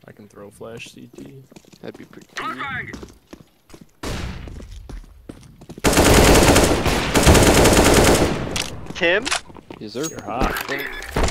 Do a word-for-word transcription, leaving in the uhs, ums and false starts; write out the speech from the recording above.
I can throw flash C T. That'd be pretty cool. Tim? Yes, sir. You're hot.